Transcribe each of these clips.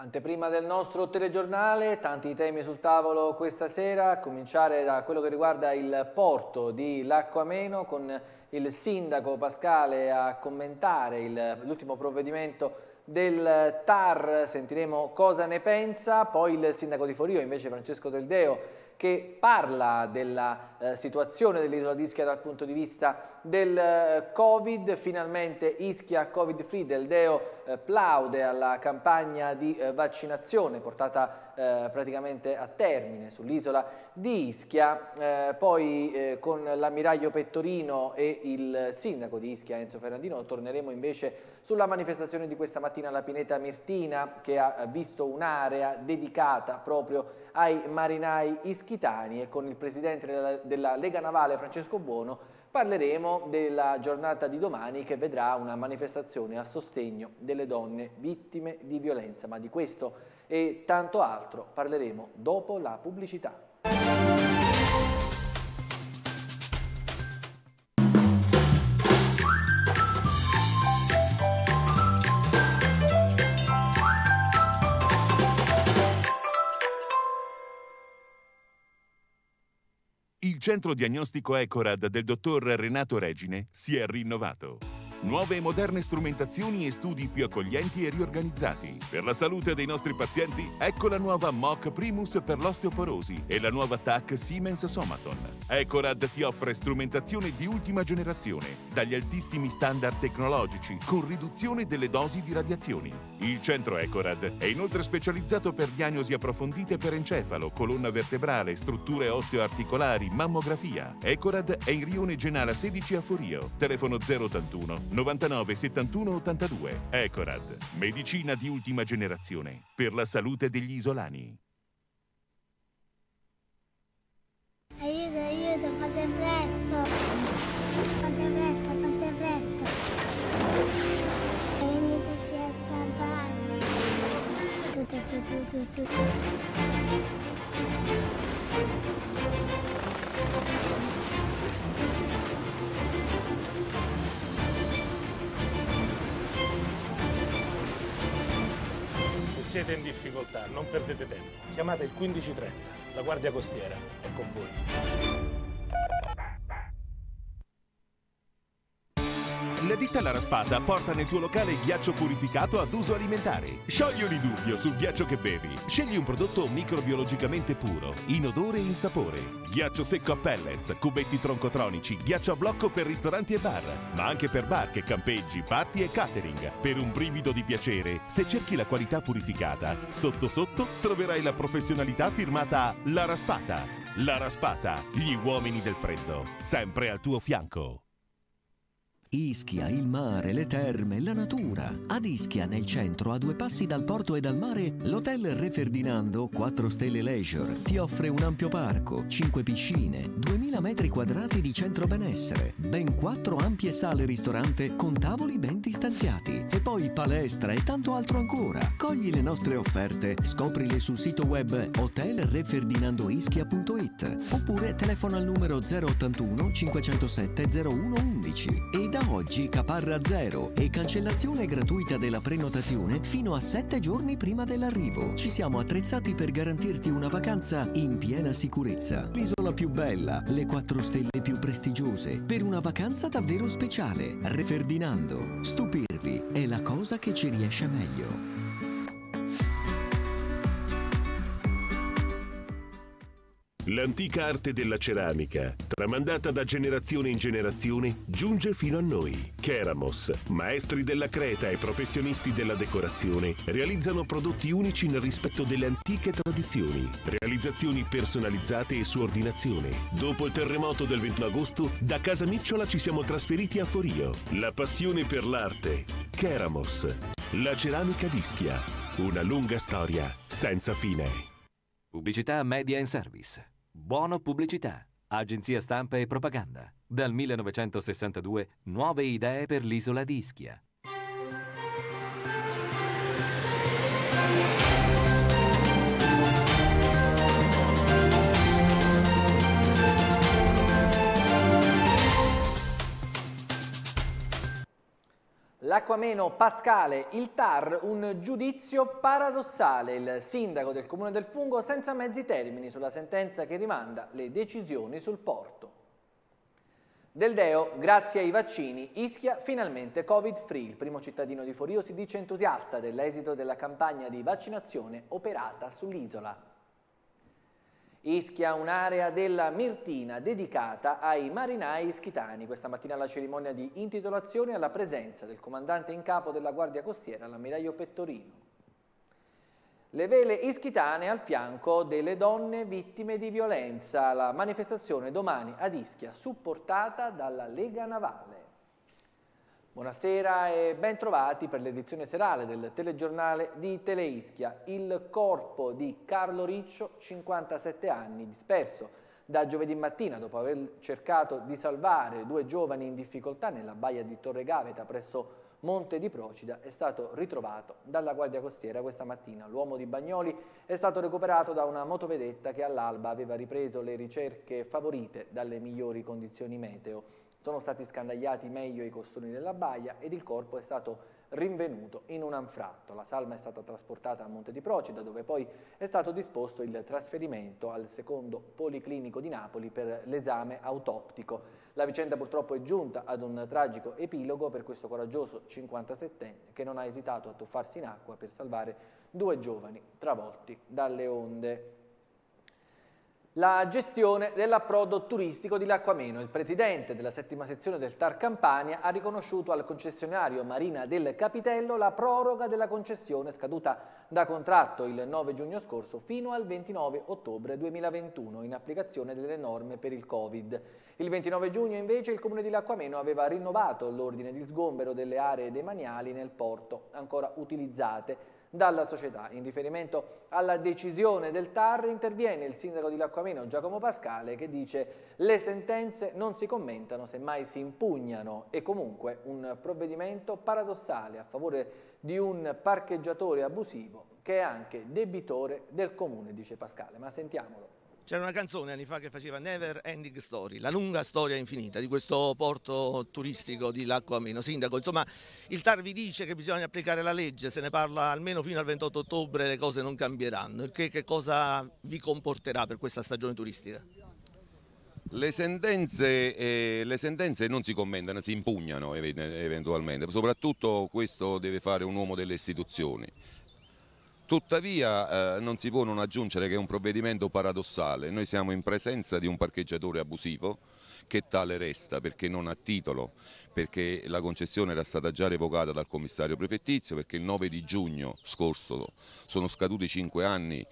Anteprima del nostro telegiornale, tanti temi sul tavolo questa sera, a cominciare da quello che riguarda il porto di Lacco Ameno, con il sindaco Pascale a commentare l'ultimo provvedimento del TAR, sentiremo cosa ne pensa, poi il sindaco di Forio invece Francesco Del Deo che parla della situazione dell'isola di Ischia dal punto di vista del Covid. Finalmente Ischia Covid free. Del Deo plaude alla campagna di vaccinazione portata praticamente a termine sull'isola di Ischia. Poi con l'ammiraglio Pettorino e il sindaco di Ischia Enzo Ferrandino torneremo invece sulla manifestazione di questa mattina alla Pineta Mirtina, che ha visto un'area dedicata proprio ai marinai ischitani, e con il presidente della Lega Navale Francesco Buono parleremo della giornata di domani, che vedrà una manifestazione a sostegno delle donne vittime di violenza. Ma di questo e tanto altro parleremo dopo la pubblicità. Il centro diagnostico Ecorad del dottor Renato Regine si è rinnovato. Nuove e moderne strumentazioni e studi più accoglienti e riorganizzati. Per la salute dei nostri pazienti, ecco la nuova Moc Primus per l'osteoporosi e la nuova TAC Siemens Somaton. Ecorad ti offre strumentazione di ultima generazione, dagli altissimi standard tecnologici, con riduzione delle dosi di radiazioni. Il centro Ecorad è inoltre specializzato per diagnosi approfondite per encefalo, colonna vertebrale, strutture osteoarticolari, mammografia. Ecorad è in Rione Genala 16 a Forio. Telefono 081 99 71 82. Ecorad, medicina di ultima generazione per la salute degli isolani. Aiuto, aiuto, fate presto! Fate presto, fate presto! Veniteci a salvare! Tu. Se siete in difficoltà, non perdete tempo. Chiamate il 1530, la Guardia Costiera è con voi. La ditta La Raspata porta nel tuo locale ghiaccio purificato ad uso alimentare. Sciogli ogni dubbio sul ghiaccio che bevi. Scegli un prodotto microbiologicamente puro, in odore e in sapore. Ghiaccio secco a pellets, cubetti troncotronici, ghiaccio a blocco per ristoranti e bar, ma anche per barche, campeggi, party e catering. Per un brivido di piacere, se cerchi la qualità purificata, sotto sotto troverai la professionalità firmata La Raspata. La Raspata, gli uomini del freddo, sempre al tuo fianco. Ischia, il mare, le terme, la natura. Ad Ischia, nel centro, a 2 passi dal porto e dal mare, l'hotel Re Ferdinando 4 Stelle Leisure ti offre un ampio parco, 5 piscine, 2000 metri quadrati di centro benessere, ben 4 ampie sale ristorante con tavoli ben distanziati, e poi palestra e tanto altro ancora. Cogli le nostre offerte, scoprile sul sito web hotelreferdinandoischia.it oppure telefona al numero 081 507 0111 e da oggi caparra zero e cancellazione gratuita della prenotazione fino a 7 giorni prima dell'arrivo. Ci siamo attrezzati per garantirti una vacanza in piena sicurezza. L'isola più bella, le 4 stelle più prestigiose, per una vacanza davvero speciale. Re Ferdinando. Stupirvi è la cosa che ci riesce meglio. L'antica arte della ceramica, tramandata da generazione in generazione, giunge fino a noi. Keramos, maestri della creta e professionisti della decorazione, realizzano prodotti unici nel rispetto delle antiche tradizioni, realizzazioni personalizzate e su ordinazione. Dopo il terremoto del 21 agosto, da Casa Micciola ci siamo trasferiti a Forio. La passione per l'arte. Keramos, la ceramica d'Ischia. Una lunga storia senza fine. Pubblicità Media and Service. Buono Pubblicità. Agenzia stampa e propaganda. Dal 1962 nuove idee per l'isola di Ischia. L'Acquameno Pascale, il TAR, un giudizio paradossale. Il sindaco del Comune del Fungo senza mezzi termini sulla sentenza che rimanda le decisioni sul porto. Del Deo, grazie ai vaccini, Ischia finalmente Covid-free. Il primo cittadino di Forio si dice entusiasta dell'esito della campagna di vaccinazione operata sull'isola. Ischia, un'area della Mirtina dedicata ai marinai ischitani. Questa mattina la cerimonia di intitolazione alla presenza del comandante in capo della Guardia Costiera, l'ammiraglio Pettorino. Le vele ischitane al fianco delle donne vittime di violenza. La manifestazione domani ad Ischia, supportata dalla Lega Navale. Buonasera e ben trovati per l'edizione serale del telegiornale di Teleischia. Il corpo di Carlo Riccio, 57 anni, disperso da giovedì mattina dopo aver cercato di salvare due giovani in difficoltà nella baia di Torregaveta presso Monte di Procida, è stato ritrovato dalla Guardia Costiera questa mattina. L'uomo di Bagnoli è stato recuperato da una motovedetta che all'alba aveva ripreso le ricerche favorite dalle migliori condizioni meteo. Sono stati scandagliati meglio i costoni della baia ed il corpo è stato rinvenuto in un anfratto. La salma è stata trasportata a Monte di Procida, dove poi è stato disposto il trasferimento al secondo policlinico di Napoli per l'esame autoptico. La vicenda purtroppo è giunta ad un tragico epilogo per questo coraggioso 57enne che non ha esitato a tuffarsi in acqua per salvare due giovani travolti dalle onde. La gestione dell'approdo turistico di Lacquameno. Il presidente della 7ª sezione del TAR Campania ha riconosciuto al concessionario Marina del Capitello la proroga della concessione scaduta da contratto il 9 giugno scorso fino al 29 ottobre 2021 in applicazione delle norme per il Covid. Il 29 giugno invece il Comune di Lacquameno aveva rinnovato l'ordine di sgombero delle aree demaniali nel porto ancora utilizzate dalla società. In riferimento alla decisione del TAR interviene il sindaco di Lacquameno Giacomo Pascale che dice: le sentenze non si commentano, semmai si impugnano. E comunque un provvedimento paradossale a favore di un parcheggiatore abusivo che è anche debitore del comune, dice Pascale. Ma sentiamolo. C'era una canzone anni fa che faceva Never Ending Story, la lunga storia infinita di questo porto turistico di Lacquameno. Sindaco, insomma, il TAR vi dice che bisogna applicare la legge, se ne parla almeno fino al 28 ottobre, le cose non cambieranno. Che cosa vi comporterà per questa stagione turistica? Le sentenze non si commentano, si impugnano eventualmente, soprattutto questo deve fare un uomo delle istituzioni. Tuttavia non si può non aggiungere che è un provvedimento paradossale. Noi siamo in presenza di un parcheggiatore abusivo che tale resta perché non ha titolo, perché la concessione era stata già revocata dal commissario prefettizio, perché il 9 di giugno scorso sono scaduti 5 anni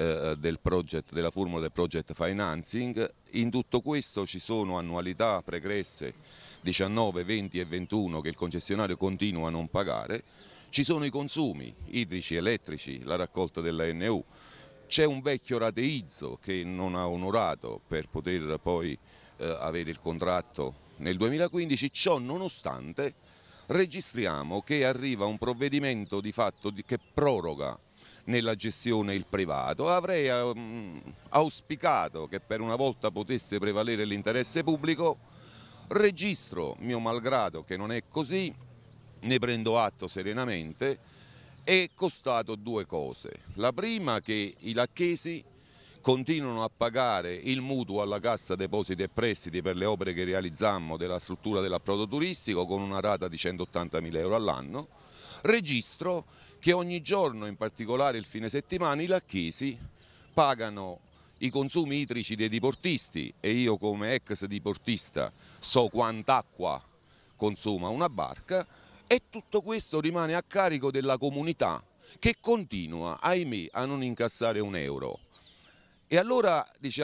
della formula del project financing. In tutto questo ci sono annualità pregresse 19, 20 e 21 che il concessionario continua a non pagare. Ci sono i consumi idrici, elettrici, la raccolta dell'ANU, c'è un vecchio rateizzo che non ha onorato per poter poi avere il contratto nel 2015, ciò nonostante registriamo che arriva un provvedimento di fatto che proroga nella gestione il privato. Avrei auspicato che per una volta potesse prevalere l'interesse pubblico, registro mio malgrado che non è così. Ne prendo atto serenamente. È costato due cose. La prima, che i lacchesi continuano a pagare il mutuo alla Cassa Depositi e Prestiti per le opere che realizzammo della struttura dell'approdo turistico con una rata di 180.000 euro all'anno. Registro che ogni giorno, in particolare il fine settimana, i lacchesi pagano i consumi idrici dei diportisti e io come ex diportista so quant'acqua consuma una barca. E tutto questo rimane a carico della comunità che continua, ahimè, a non incassare un euro. E allora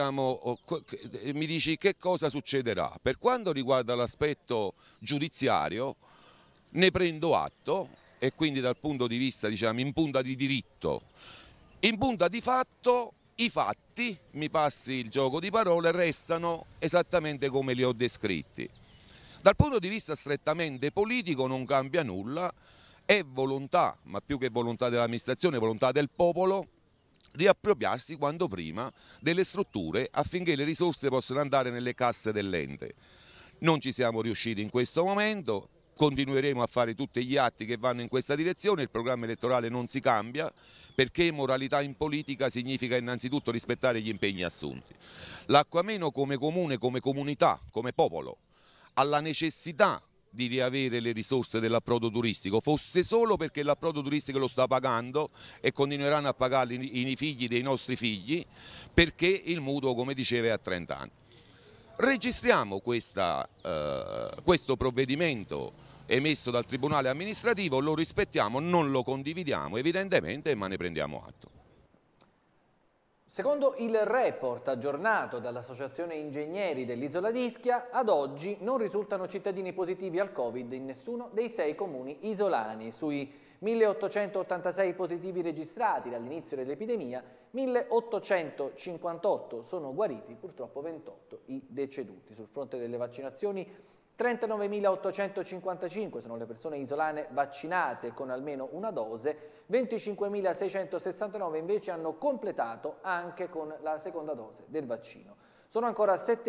mi dici che cosa succederà? Per quanto riguarda l'aspetto giudiziario ne prendo atto e quindi dal punto di vista in punta di diritto, in punta di fatto i fatti, mi passi il gioco di parole, restano esattamente come li ho descritti. Dal punto di vista strettamente politico non cambia nulla, è volontà, ma più che volontà dell'amministrazione, volontà del popolo, di appropriarsi quanto prima delle strutture affinché le risorse possano andare nelle casse dell'ente. Non ci siamo riusciti in questo momento, continueremo a fare tutti gli atti che vanno in questa direzione, il programma elettorale non si cambia, perché moralità in politica significa innanzitutto rispettare gli impegni assunti. L'Acquameno come comune, come comunità, come popolo, ha la necessità di riavere le risorse dell'approdo turistico, fosse solo perché l'approdo turistico lo sta pagando e continueranno a pagarli i figli dei nostri figli, perché il mutuo, come diceva, è a 30 anni. Registriamo questo provvedimento emesso dal Tribunale amministrativo, lo rispettiamo, non lo condividiamo evidentemente, ma ne prendiamo atto. Secondo il report aggiornato dall'Associazione Ingegneri dell'Isola d'Ischia, ad oggi non risultano cittadini positivi al Covid in nessuno dei 6 comuni isolani. Sui 1886 positivi registrati dall'inizio dell'epidemia, 1858 sono guariti, purtroppo 28 i deceduti. Sul fronte delle vaccinazioni, 39.855 sono le persone isolane vaccinate con almeno una dose, 25.669 invece hanno completato anche con la seconda dose del vaccino. Sono ancora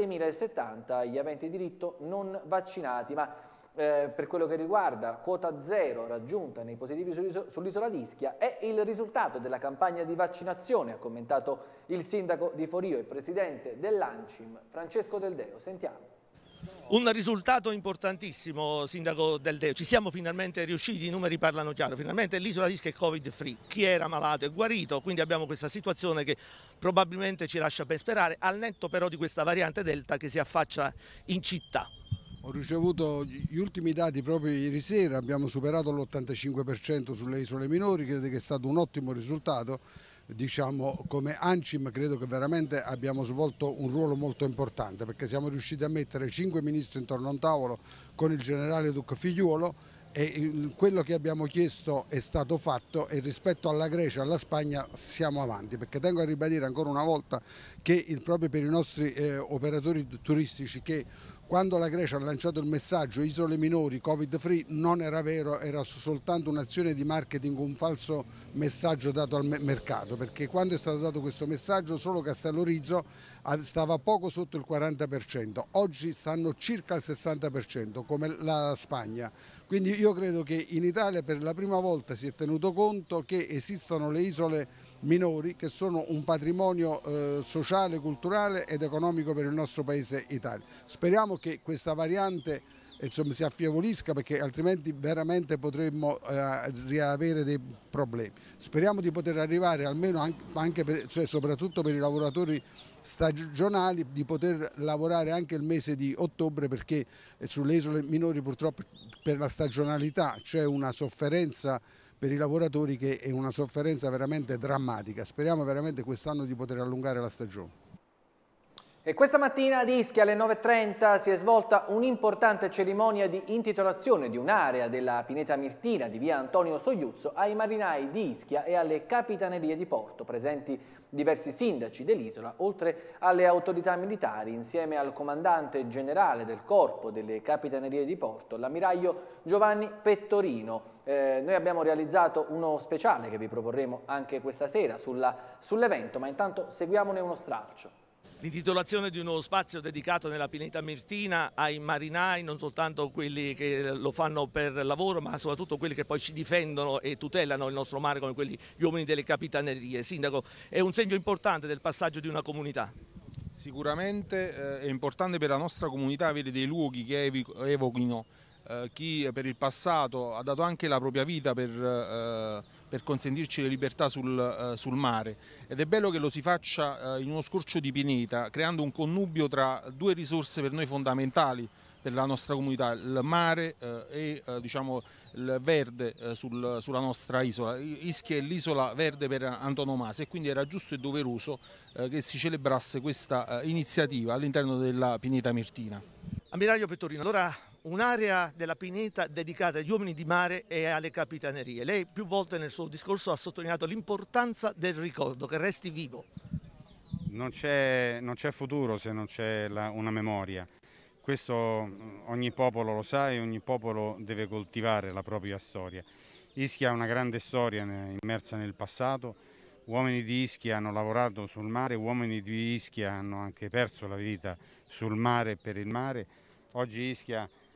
7.070 gli aventi diritto non vaccinati, ma per quello che riguarda quota zero raggiunta nei positivi sull'isola d'Ischia è il risultato della campagna di vaccinazione, ha commentato il sindaco di Forio e presidente dell'ANCIM, Francesco Del Deo. Sentiamo. Un risultato importantissimo, sindaco Del Deo, ci siamo finalmente riusciti, i numeri parlano chiaro, finalmente l'isola d'Ischia è Covid free, chi era malato è guarito, quindi abbiamo questa situazione che probabilmente ci lascia ben sperare, al netto però di questa variante Delta che si affaccia in città. Ho ricevuto gli ultimi dati proprio ieri sera, abbiamo superato l'85% sulle isole minori, credo che è stato un ottimo risultato. Diciamo, come ANCIM credo che veramente abbiamo svolto un ruolo molto importante, perché siamo riusciti a mettere 5 ministri intorno a un tavolo con il generale Duc Figliuolo e quello che abbiamo chiesto è stato fatto, e rispetto alla Grecia e alla Spagna siamo avanti, perché tengo a ribadire ancora una volta che proprio per i nostri operatori turistici, che quando la Grecia ha lanciato il messaggio isole minori Covid free non era vero, era soltanto un'azione di marketing, un falso messaggio dato al mercato, perché quando è stato dato questo messaggio solo Castellorizzo stava poco sotto il 40%, oggi stanno circa il 60% come la Spagna, quindi io credo che in Italia per la prima volta si è tenuto conto che esistono le isole minori che sono un patrimonio sociale, culturale ed economico per il nostro paese Italia. Speriamo che questa variante si affievolisca, perché altrimenti veramente potremmo riavere dei problemi. Speriamo di poter arrivare almeno soprattutto per i lavoratori stagionali, di poter lavorare anche il mese di ottobre, perché sulle isole minori purtroppo per la stagionalità c'è una sofferenza per i lavoratori che è una sofferenza veramente drammatica. Speriamo veramente quest'anno di poter allungare la stagione. E questa mattina ad Ischia alle 9:30 si è svolta un'importante cerimonia di intitolazione di un'area della Pineta Mirtina di via Antonio Sogliuzzo ai marinai di Ischia e alle capitanerie di porto, presenti diversi sindaci dell'isola, oltre alle autorità militari, insieme al comandante generale del corpo delle capitanerie di porto, l'ammiraglio Giovanni Pettorino. Noi abbiamo realizzato uno speciale che vi proporremo anche questa sera sull'evento, ma intanto seguiamone uno stralcio. L'intitolazione di uno spazio dedicato nella Pineta Mirtina ai marinai, non soltanto quelli che lo fanno per lavoro, ma soprattutto quelli che poi ci difendono e tutelano il nostro mare, come gli uomini delle capitanerie. Sindaco, è un segno importante del passaggio di una comunità. Sicuramente è importante per la nostra comunità avere dei luoghi che evochino chi per il passato ha dato anche la propria vita per consentirci le libertà sul mare, ed è bello che lo si faccia in uno scorcio di pineta, creando un connubio tra due risorse per noi fondamentali per la nostra comunità, il mare e diciamo, il verde sulla nostra isola. Ischia è l'isola verde per antonomasia e quindi era giusto e doveroso che si celebrasse questa iniziativa all'interno della Pineta Mirtina. Ammiraglio Pettorino, allora un'area della Pineta dedicata agli uomini di mare e alle capitanerie. Lei più volte nel suo discorso ha sottolineato l'importanza del ricordo, che resti vivo. Non c'è futuro se non c'è una memoria. Questo ogni popolo lo sa e ogni popolo deve coltivare la propria storia. Ischia ha una grande storia immersa nel passato. Uomini di Ischia hanno lavorato sul mare, uomini di Ischia hanno anche perso la vita sul mare e per il mare. Oggi Ischia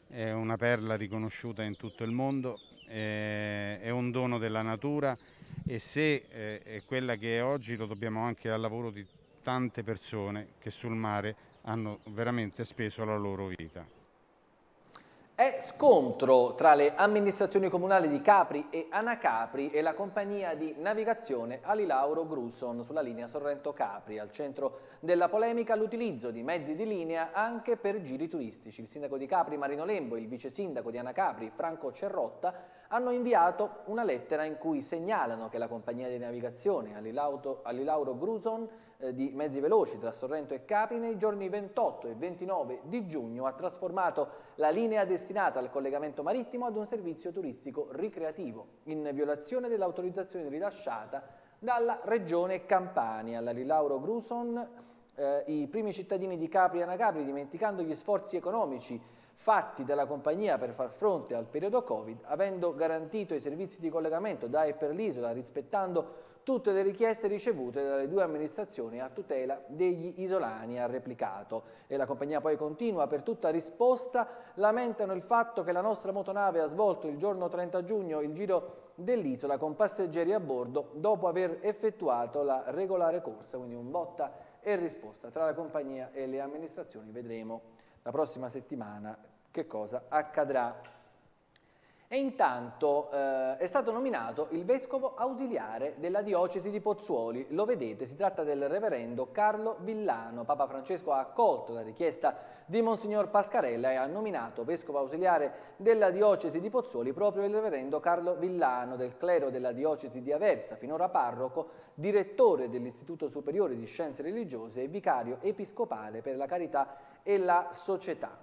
è una perla riconosciuta in tutto il mondo, è un dono della natura e se è quella che è oggi lo dobbiamo anche al lavoro di tante persone che sul mare hanno veramente speso la loro vita. È scontro tra le amministrazioni comunali di Capri e Anacapri e la compagnia di navigazione Alilauro Gruson sulla linea Sorrento-Capri. Al centro della polemica l'utilizzo di mezzi di linea anche per giri turistici. Il sindaco di Capri Marino Lembo e il vice sindaco di Anacapri Franco Cerrotta hanno inviato una lettera in cui segnalano che la compagnia di navigazione Alilauro Gruson di mezzi veloci tra Sorrento e Capri nei giorni 28 e 29 di giugno ha trasformato la linea destinata al collegamento marittimo ad un servizio turistico ricreativo, in violazione dell'autorizzazione rilasciata dalla Regione Campania. All'Alilauro Gruson i primi cittadini di Capri e Anacapri, dimenticando gli sforzi economici fatti dalla compagnia per far fronte al periodo Covid, avendo garantito i servizi di collegamento da e per l'isola, rispettando tutte le richieste ricevute dalle due amministrazioni a tutela degli isolani, ha replicato. E la compagnia poi continua: per tutta risposta lamentano il fatto che la nostra motonave ha svolto il giorno 30 giugno il giro dell'isola con passeggeri a bordo dopo aver effettuato la regolare corsa, quindi un botta e risposta tra la compagnia e le amministrazioni. Vedremo la prossima settimana che cosa accadrà. E intanto è stato nominato il vescovo ausiliare della diocesi di Pozzuoli. Lo vedete, si tratta del reverendo Carlo Villano. Papa Francesco ha accolto la richiesta di Monsignor Pascarella e ha nominato vescovo ausiliare della diocesi di Pozzuoli proprio il reverendo Carlo Villano, del clero della diocesi di Aversa, finora parroco, direttore dell'Istituto Superiore di Scienze Religiose e vicario episcopale per la carità e la società.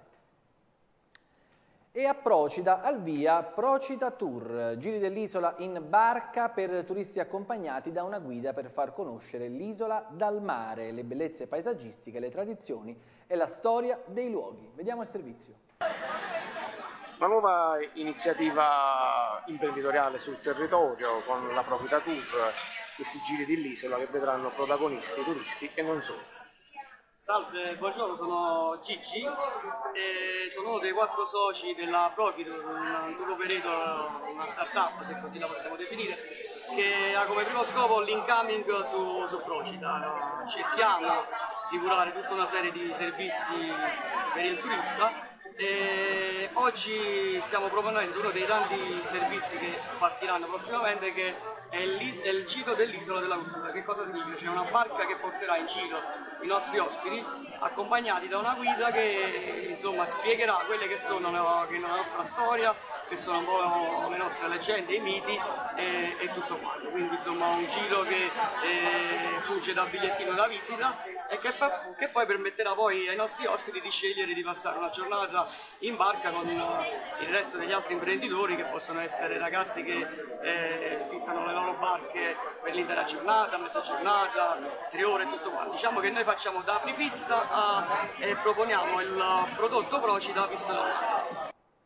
E a Procida al via Procida Tour, giri dell'isola in barca per turisti accompagnati da una guida per far conoscere l'isola dal mare, le bellezze paesaggistiche, le tradizioni e la storia dei luoghi. Vediamo il servizio. Una nuova iniziativa imprenditoriale sul territorio con la Procida Tour, questi giri dell'isola che vedranno protagonisti turisti e non solo. Salve, buongiorno, sono Gigi e sono uno dei 4 soci della Procida, un tour operator, una start-up se così la possiamo definire, che ha come primo scopo l'incoming su Procida. Cerchiamo di curare tutta una serie di servizi per il turista e oggi stiamo proponendo uno dei tanti servizi che partiranno prossimamente, che è il giro dell'isola della cultura. Che cosa significa? C'è una barca che porterà in giro i nostri ospiti accompagnati da una guida che insomma spiegherà quelle che sono la nostra storia, che sono un po' le nostre leggende, i miti e tutto quanto. Quindi insomma un giro che funge da bigliettino da visita e che poi permetterà poi ai nostri ospiti di scegliere di passare una giornata in barca con il resto degli altri imprenditori, che possono essere ragazzi che affittano le loro barche per l'intera giornata, mezza giornata, 3 ore e tutto quanto. Diciamo che noi facciamo da apripista e proponiamo il prodotto Procida vista da mare.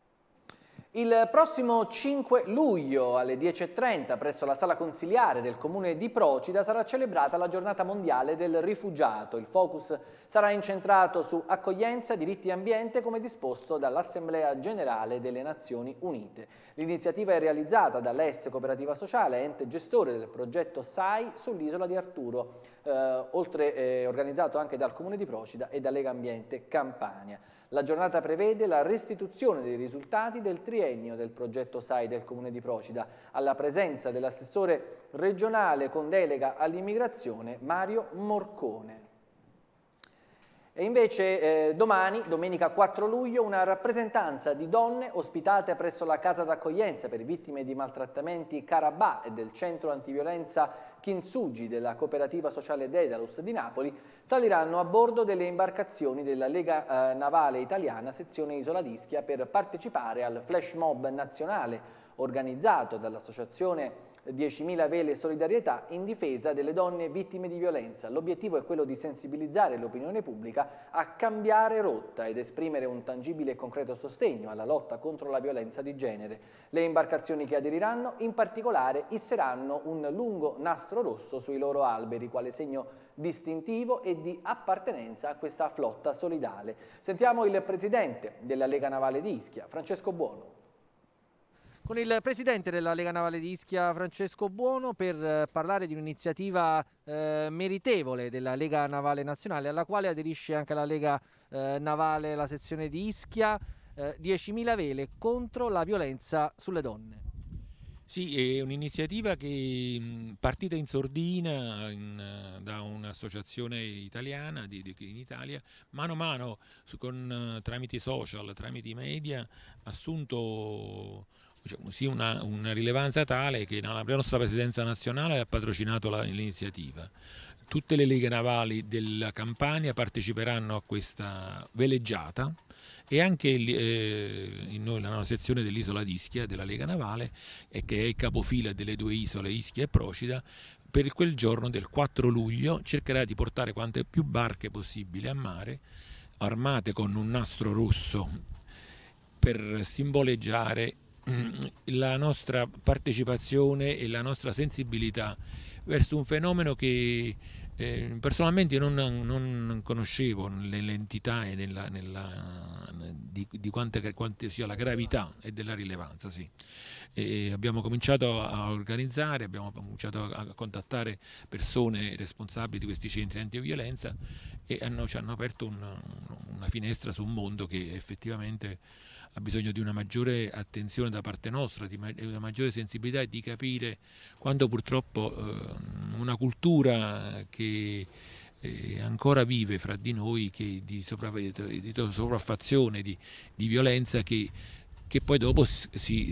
Il prossimo 5 luglio alle 10:30 presso la sala consiliare del comune di Procida sarà celebrata la giornata mondiale del rifugiato. Il focus sarà incentrato su accoglienza, diritti e ambiente come disposto dall'Assemblea Generale delle Nazioni Unite. L'iniziativa è realizzata dall'ES Cooperativa Sociale, ente gestore del progetto SAI sull'isola di Arturo, organizzato anche dal comune di Procida e da Lega Ambiente Campania. La giornata prevede la restituzione dei risultati del triennio del progetto SAI del Comune di Procida, alla presenza dell'assessore regionale con delega all'immigrazione Mario Morcone. E invece domani, domenica 4 luglio, una rappresentanza di donne ospitate presso la casa d'accoglienza per vittime di maltrattamenti Carabà e del centro antiviolenza Kintsugi della cooperativa sociale Dedalus di Napoli saliranno a bordo delle imbarcazioni della Lega Navale Italiana sezione Isola d'Ischia per partecipare al flash mob nazionale organizzato dall'associazione 10.000 vele solidarietà in difesa delle donne vittime di violenza. L'obiettivo è quello di sensibilizzare l'opinione pubblica a cambiare rotta ed esprimere un tangibile e concreto sostegno alla lotta contro la violenza di genere. Le imbarcazioni che aderiranno in particolare isseranno un lungo nastro rosso sui loro alberi, quale segno distintivo e di appartenenza a questa flotta solidale. Sentiamo il presidente della Lega Navale di Ischia, Francesco Buono. Con il presidente della Lega Navale di Ischia, Francesco Buono, per parlare di un'iniziativa meritevole della Lega Navale Nazionale, alla quale aderisce anche la Lega Navale, la sezione di Ischia, 10.000 vele contro la violenza sulle donne. Sì, è un'iniziativa che partita in sordina da un'associazione italiana in Italia, mano a mano tramite i social, tramite i media, ha assunto sì, una rilevanza tale che la nostra presidenza nazionale ha patrocinato l'iniziativa. Tutte le leghe navali della Campania parteciperanno a questa veleggiata e anche noi, la nostra sezione dell'isola di Ischia, della Lega Navale, che è il capofila delle due isole Ischia e Procida, per quel giorno del 4 luglio cercherà di portare quante più barche possibile a mare, armate con un nastro rosso, per simboleggiare la nostra partecipazione e la nostra sensibilità verso un fenomeno che personalmente non conoscevo nell'entità e di quante sia la gravità e della rilevanza. Sì. Abbiamo cominciato a organizzare, abbiamo cominciato a contattare persone responsabili di questi centri antiviolenza e ci hanno aperto una finestra su un mondo che effettivamente ha bisogno di una maggiore attenzione da parte nostra, di una maggiore sensibilità e di capire quando purtroppo una cultura che ancora vive fra di noi, che di sopraffazione, di violenza che poi dopo si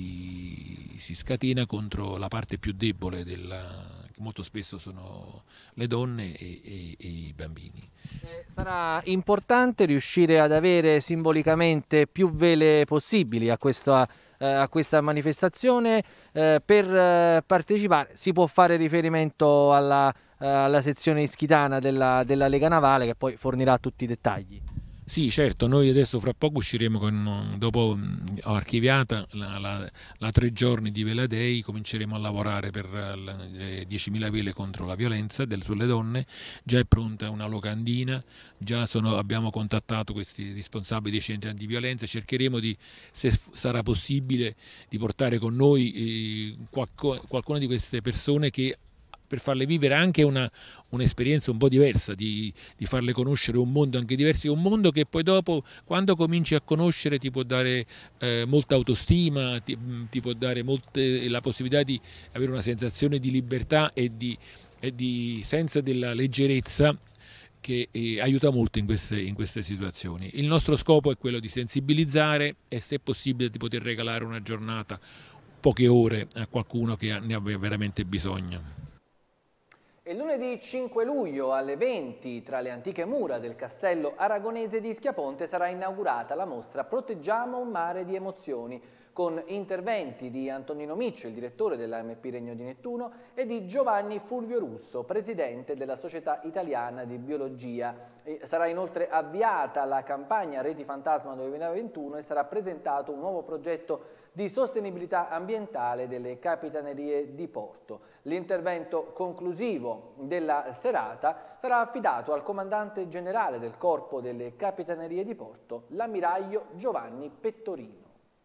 scatena contro la parte più debole, che molto spesso sono le donne e i bambini. Sarà importante riuscire ad avere simbolicamente più vele possibili a questa manifestazione. Per partecipare si può fare riferimento alla sezione ischitana della Lega Navale, che poi fornirà tutti i dettagli. Sì, certo, noi adesso fra poco usciremo dopo archiviata la 3 giorni di Vela Day, cominceremo a lavorare per le 10.000 vele contro la violenza sulle donne. Già è pronta una locandina, abbiamo contattato questi responsabili dei centri antiviolenza, cercheremo se sarà possibile, di portare con noi qualcuna di queste persone per farle vivere anche un'esperienza un po' diversa, di farle conoscere un mondo anche diverso, un mondo che poi dopo, quando cominci a conoscere, ti può dare molta autostima, ti può dare la possibilità di avere una sensazione di libertà e di senso della leggerezza che aiuta molto in queste situazioni. Il nostro scopo è quello di sensibilizzare e, se possibile, di poter regalare una giornata, poche ore, a qualcuno che ne ha veramente bisogno. E lunedì 5 luglio alle 20, tra le antiche mura del castello aragonese di Schiaponte, sarà inaugurata la mostra Proteggiamo un mare di emozioni, con interventi di Antonino Miccio, il direttore dell'AMP Regno di Nettuno, e di Giovanni Fulvio Russo, presidente della Società Italiana di Biologia. Sarà inoltre avviata la campagna Reti Fantasma 2021 e sarà presentato un nuovo progetto di sostenibilità ambientale delle Capitanerie di Porto. L'intervento conclusivo della serata sarà affidato al comandante generale del Corpo delle Capitanerie di Porto, l'ammiraglio Giovanni Pettorino.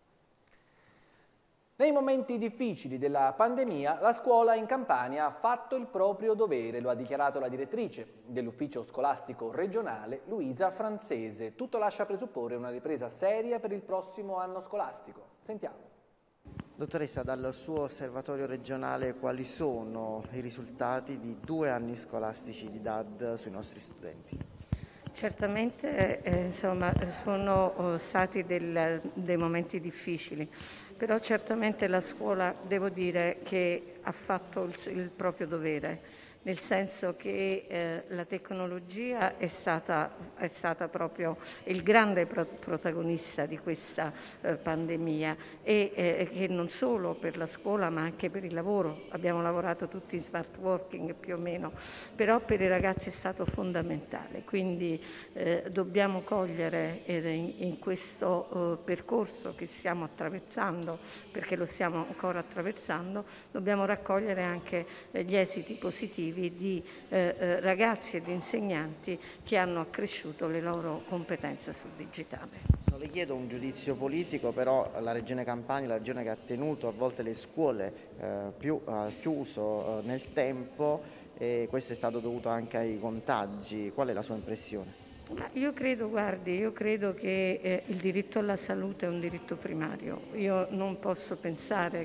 Nei momenti difficili della pandemia, la scuola in Campania ha fatto il proprio dovere, lo ha dichiarato la direttrice dell'ufficio scolastico regionale, Luisa Franzese. Tutto lascia presupporre una ripresa seria per il prossimo anno scolastico. Sentiamo. Dottoressa, dal suo osservatorio regionale quali sono i risultati di 2 anni scolastici di DAD sui nostri studenti? Certamente sono stati dei momenti difficili, però certamente la scuola, devo dire, che ha fatto il proprio dovere, nel senso che la tecnologia è stata proprio il grande protagonista di questa pandemia e che non solo per la scuola ma anche per il lavoro, abbiamo lavorato tutti in smart working più o meno, però per i ragazzi è stato fondamentale, quindi dobbiamo cogliere in questo percorso che stiamo attraversando, perché lo stiamo ancora attraversando, dobbiamo raccogliere anche gli esiti positivi di ragazzi e di insegnanti che hanno accresciuto le loro competenze sul digitale. Non le chiedo un giudizio politico, però la Regione Campania, la regione che ha tenuto a volte le scuole più chiuso nel tempo, e questo è stato dovuto anche ai contagi. Qual è la sua impressione? Io credo, guardi, io credo che il diritto alla salute è un diritto primario. Io non posso pensare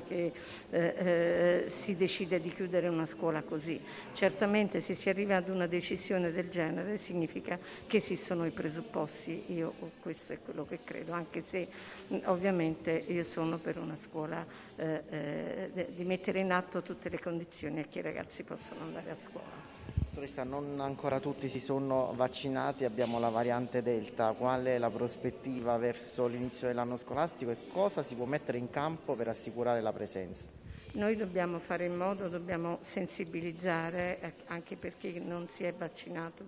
che si decide di chiudere una scuola così. Certamente se si arriva ad una decisione del genere significa che esistono i presupposti. Io questo è quello che credo, anche se ovviamente io sono per una scuola di mettere in atto tutte le condizioni a che i ragazzi possano andare a scuola. Dottoressa, non ancora tutti si sono vaccinati, abbiamo la variante Delta. Qual è la prospettiva verso l'inizio dell'anno scolastico e cosa si può mettere in campo per assicurare la presenza? Noi dobbiamo fare in modo, dobbiamo sensibilizzare anche per chi non si è vaccinato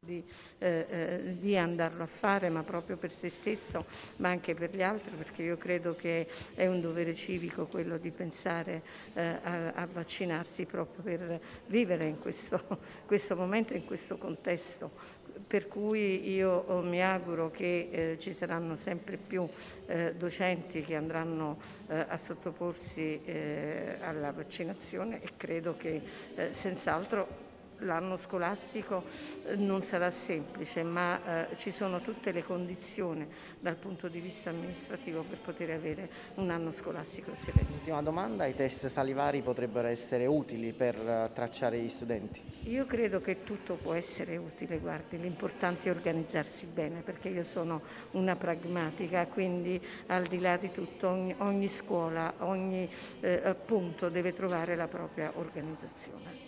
di andarlo a fare, ma proprio per se stesso, ma anche per gli altri, perché io credo che è un dovere civico quello di pensare a vaccinarsi proprio per vivere in questo momento, in questo contesto. Per cui io mi auguro che ci saranno sempre più docenti che andranno a sottoporsi alla vaccinazione e credo che senz'altro l'anno scolastico non sarà semplice, ma ci sono tutte le condizioni dal punto di vista amministrativo per poter avere un anno scolastico sereno. Ultima domanda, i test salivari potrebbero essere utili per tracciare gli studenti? Io credo che tutto può essere utile, guardi, l'importante è organizzarsi bene, perché io sono una pragmatica, quindi al di là di tutto ogni scuola, ogni punto deve trovare la propria organizzazione.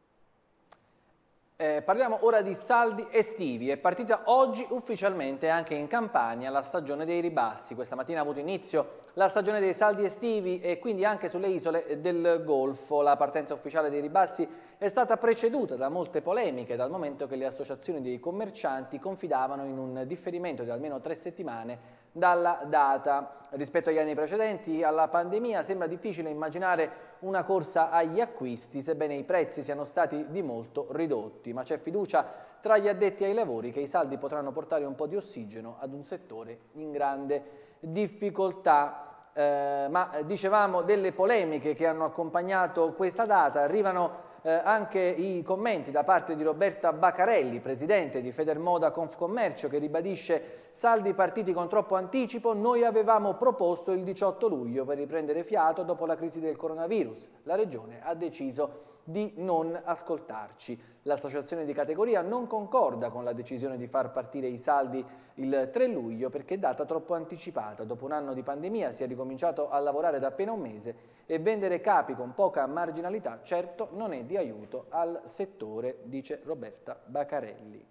Parliamo ora di saldi estivi. È partita oggi ufficialmente anche in Campania la stagione dei ribassi. Questa mattina ha avuto inizio la stagione dei saldi estivi e quindi anche sulle isole del Golfo. La partenza ufficiale dei ribassi è stata preceduta da molte polemiche, dal momento che le associazioni dei commercianti confidavano in un differimento di almeno 3 settimane dalla data. Rispetto agli anni precedenti alla pandemia sembra difficile immaginare una corsa agli acquisti, sebbene i prezzi siano stati di molto ridotti, ma c'è fiducia tra gli addetti ai lavori che i saldi potranno portare un po' di ossigeno ad un settore in grande difficoltà. Ma dicevamo delle polemiche che hanno accompagnato questa data, arrivano anche i commenti da parte di Roberta Baccarelli, presidente di Federmoda Confcommercio, che ribadisce: saldi partiti con troppo anticipo, noi avevamo proposto il 18 luglio per riprendere fiato dopo la crisi del coronavirus. La Regione ha deciso di non ascoltarci. L'associazione di categoria non concorda con la decisione di far partire i saldi il 3 luglio perché è data troppo anticipata. Dopo un anno di pandemia si è ricominciato a lavorare da appena un mese e vendere capi con poca marginalità certo non è di aiuto al settore, dice Roberta Baccarelli.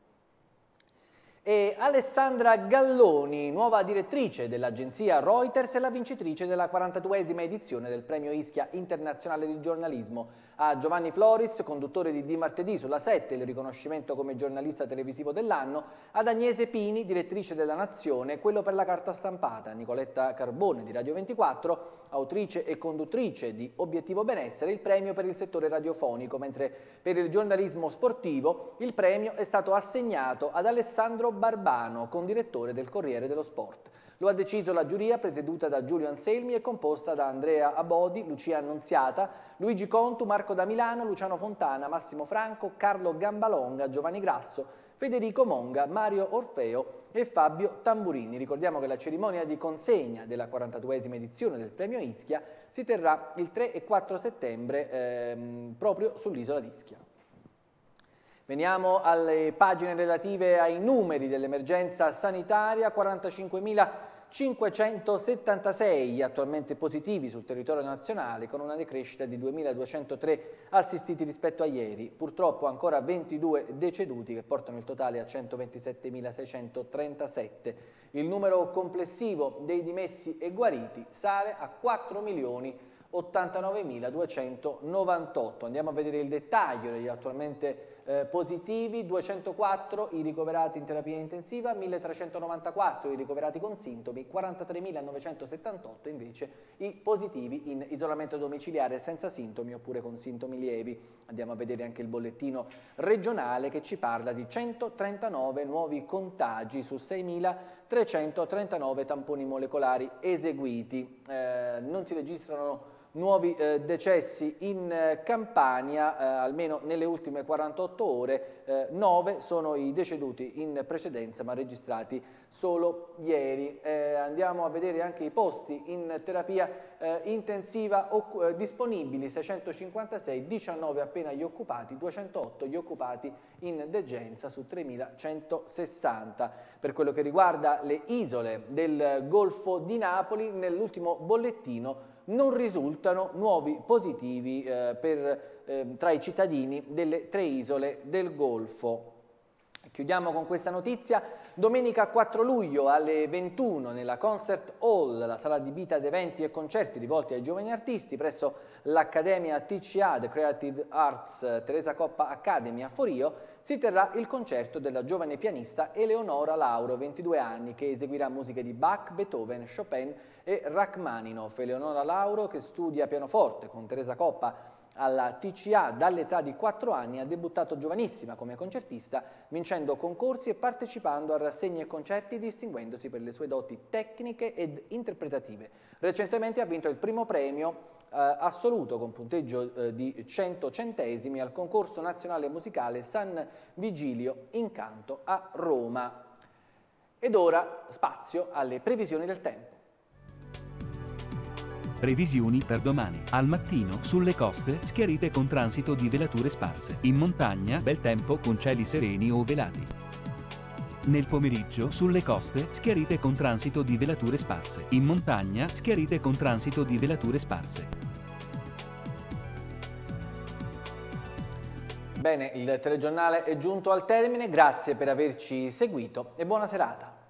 E Alessandra Galloni, nuova direttrice dell'agenzia Reuters e la vincitrice della 42esima edizione del Premio Ischia Internazionale di Giornalismo. A Giovanni Floris, conduttore di Di Martedì sulla 7, il riconoscimento come giornalista televisivo dell'anno. Ad Agnese Pini, direttrice della Nazione, quello per la carta stampata. Nicoletta Carbone di Radio 24, autrice e conduttrice di Obiettivo Benessere, il premio per il settore radiofonico, mentre per il giornalismo sportivo il premio è stato assegnato ad Alessandro Barbano, condirettore del Corriere dello Sport. Lo ha deciso la giuria presieduta da Giulio Anselmi e composta da Andrea Abodi, Lucia Annunziata, Luigi Contu, Marco da Milano, Luciano Fontana, Massimo Franco, Carlo Gambalonga, Giovanni Grasso, Federico Monga, Mario Orfeo e Fabio Tamburini. Ricordiamo che la cerimonia di consegna della 42esima edizione del Premio Ischia si terrà il 3 e 4 settembre proprio sull'isola di Ischia. Veniamo alle pagine relative ai numeri dell'emergenza sanitaria. 45.000 576 attualmente positivi sul territorio nazionale, con una decrescita di 2.203 assistiti rispetto a ieri. Purtroppo ancora 22 deceduti che portano il totale a 127.637. Il numero complessivo dei dimessi e guariti sale a 4.089.298. Andiamo a vedere il dettaglio degli attualmente positivi: 204 i ricoverati in terapia intensiva, 1.394 i ricoverati con sintomi, 43.978 invece i positivi in isolamento domiciliare senza sintomi oppure con sintomi lievi. Andiamo a vedere anche il bollettino regionale che ci parla di 139 nuovi contagi su 6.339 tamponi molecolari eseguiti. Non si registrano nuovi decessi in Campania, almeno nelle ultime 48 ore, 9 sono i deceduti in precedenza ma registrati solo ieri. Andiamo a vedere anche i posti in terapia intensiva disponibili: 656, 19 appena gli occupati, 208 gli occupati in degenza su 3.160. Per quello che riguarda le isole del Golfo di Napoli, nell'ultimo bollettino non risultano nuovi positivi tra i cittadini delle 3 isole del Golfo. Chiudiamo con questa notizia. Domenica 4 luglio alle 21 nella Concert Hall, la sala adibita ad eventi e concerti rivolti ai giovani artisti, presso l'Accademia TCA, The Creative Arts Teresa Coppa Academy a Forio, si terrà il concerto della giovane pianista Eleonora Lauro, 22 anni, che eseguirà musiche di Bach, Beethoven, Chopin e Rachmaninoff. Eleonora Lauro, che studia pianoforte con Teresa Coppa alla TCA dall'età di 4 anni, ha debuttato giovanissima come concertista, vincendo concorsi e partecipando a rassegne e concerti, distinguendosi per le sue doti tecniche ed interpretative. Recentemente ha vinto il primo premio assoluto con punteggio di 100 centesimi al concorso nazionale musicale San Vigilio Incanto a Roma. Ed ora spazio alle previsioni del tempo. Previsioni per domani. Al mattino, sulle coste, schiarite con transito di velature sparse. In montagna, bel tempo con cieli sereni o velati. Nel pomeriggio, sulle coste, schiarite con transito di velature sparse. In montagna, schiarite con transito di velature sparse. Bene, il telegiornale è giunto al termine, grazie per averci seguito e buona serata.